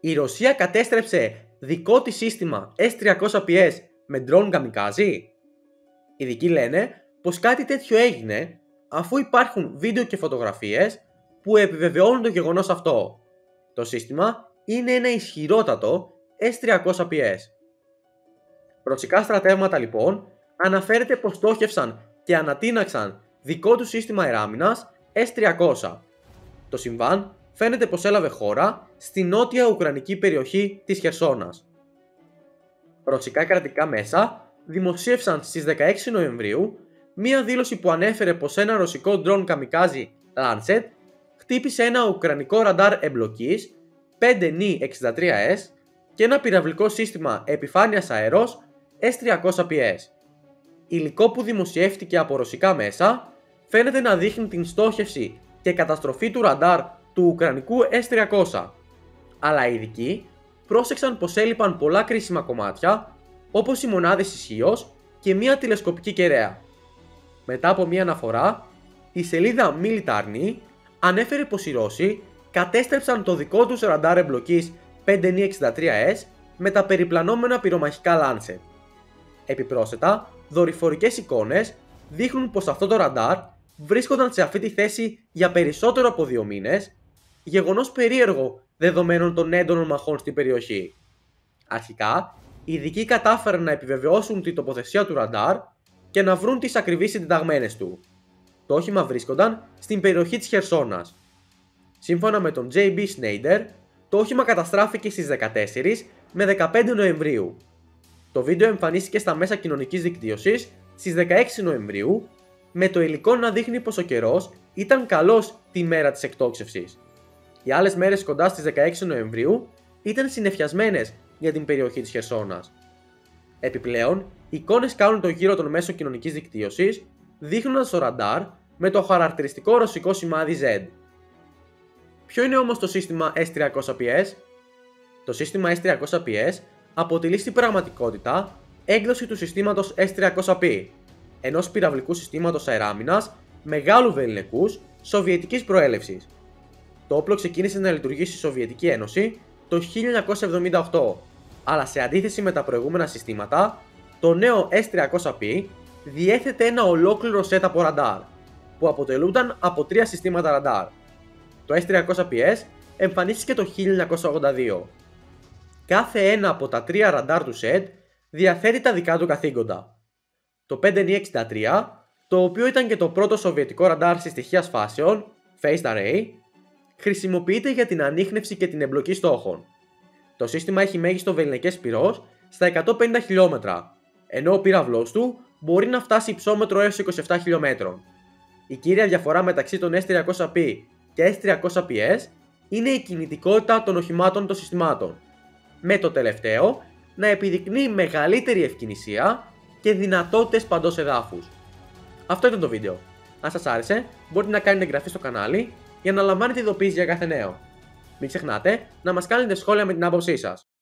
Η Ρωσία κατέστρεψε δικό της σύστημα S-300PS με drone kamikaze. Οι ειδικοί λένε πως κάτι τέτοιο έγινε αφού υπάρχουν βίντεο και φωτογραφίες που επιβεβαιώνουν το γεγονός αυτό. Το σύστημα είναι ένα ισχυρότατο S-300PS. Ρωσικά στρατεύματα λοιπόν αναφέρεται πως στόχευσαν και ανατείναξαν δικό του σύστημα αεράμινας S-300. Το συμβάν φαίνεται πως έλαβε χώρα στη νότια ουκρανική περιοχή της Χερσόνας. Ρωσικά κρατικά μέσα δημοσίευσαν στις 16 Νοεμβρίου μία δήλωση που ανέφερε πως ένα ρωσικό drone kamikaze Lancet χτύπησε ένα ουκρανικό ραντάρ εμπλοκής 5Ni-63S και ένα πυραυλικό σύστημα επιφάνειας αέρος S-300PS. Υλικό που δημοσιεύτηκε από ρωσικά μέσα φαίνεται να δείχνει την στόχευση και καταστροφή του ραντάρ του ουκρανικού S-300, αλλά οι ειδικοί πρόσεξαν πως έλειπαν πολλά κρίσιμα κομμάτια όπως οι μονάδες ισχύος και μία τηλεσκοπική κεραία. Μετά από μία αναφορά, η σελίδα Militarny ανέφερε πως οι Ρώσοι κατέστρεψαν το δικό τους ραντάρ εμπλοκής 5Ni-63S με τα περιπλανόμενα πυρομαχικά Lancet. Επιπρόσθετα, δορυφορικές εικόνες δείχνουν πως αυτό το ραντάρ βρίσκονταν σε αυτή τη θέση για περισσότερο από 2 μήνες, γεγονός περίεργο δεδομένων των έντονων μαχών στην περιοχή. Αρχικά, οι ειδικοί κατάφεραν να επιβεβαιώσουν την τοποθεσία του ραντάρ και να βρουν τις ακριβείς συντεταγμένες του. Το όχημα βρίσκονταν στην περιοχή της Χερσόνας. Σύμφωνα με τον J.B. Snyder, το όχημα καταστράφηκε στις 14 με 15 Νοεμβρίου. Το βίντεο εμφανίστηκε στα μέσα κοινωνικής δικτύωσης στις 16 Νοεμβρίου, με το υλικό να δείχνει πως ο καιρός ήταν καλός τη μέρα της εκτόξευσης. Οι άλλες μέρες κοντά στις 16 Νοεμβρίου ήταν συννεφιασμένες για την περιοχή της Χερσόνας. Επιπλέον, εικόνες κάνουν το γύρο των μέσων κοινωνικής δικτύωσης, δείχνοντας το ραντάρ με το χαρακτηριστικό ρωσικό σημάδι Z. Ποιο είναι όμως το σύστημα S-300PS? Το σύστημα S-300PS αποτελεί στην πραγματικότητα έκδοση του συστήματος S-300P, ενός πυραυλικού συστήματος αεράμινας μεγάλου βεληνικούς σοβιετικής προέλευσης. Το όπλο ξεκίνησε να λειτουργεί στη Σοβιετική Ένωση το 1978, αλλά σε αντίθεση με τα προηγούμενα συστήματα, το νέο S-300P διέθετε ένα ολόκληρο set από ραντάρ, που αποτελούνταν από 3 συστήματα ραντάρ. Το S-300PS εμφανίστηκε το 1982. Κάθε ένα από τα 3 ραντάρ του set διαθέτει τα δικά του καθήκοντα. Το 5Ni-63, το οποίο ήταν και το πρώτο σοβιετικό ραντάρ συστοιχείας φάσεων, Phased Array, χρησιμοποιείται για την ανίχνευση και την εμπλοκή στόχων. Το σύστημα έχει μέγιστο βεληνικές πυρός στα 150 χιλιόμετρα, ενώ ο πύραυλός του μπορεί να φτάσει υψόμετρο έως 27 χιλιόμετρων. Η κύρια διαφορά μεταξύ των S-300P και S-300PS είναι η κινητικότητα των οχημάτων των συστημάτων, με το τελευταίο να επιδεικνύει μεγαλύτερη ευκινησία και δυνατότητες παντός εδάφους. Αυτό ήταν το βίντεο. Αν σας άρεσε, μπορείτε να κάνετε εγγραφή στο κανάλι για να λαμβάνετε ειδοποίησεις για κάθε νέο. Μην ξεχνάτε να μας κάνετε σχόλια με την άποψή σας.